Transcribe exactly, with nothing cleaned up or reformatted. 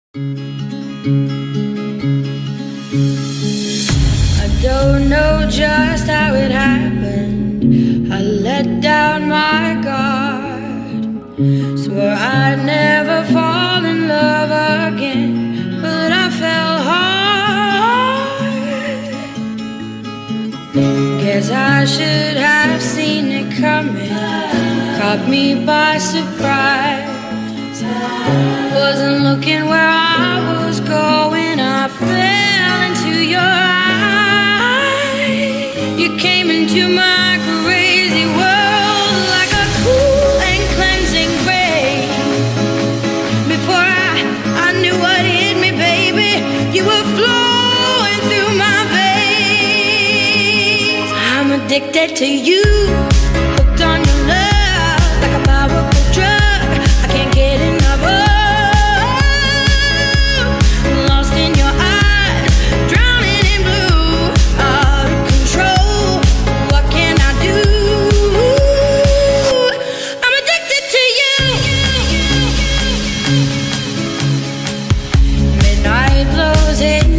I don't know just how it happened. I let down my guard, swore I'd never fall in love again, but I fell hard. Guess I should have seen it coming, caught me by surprise. Wasn't looking where I was going, I fell into your eyes. You came into my crazy world like a cool and cleansing rain. Before I, I knew what hit me, baby, you were flowing through my veins. I'm addicted to you, hooked on your love like a powerful drug. I can't get enough of. It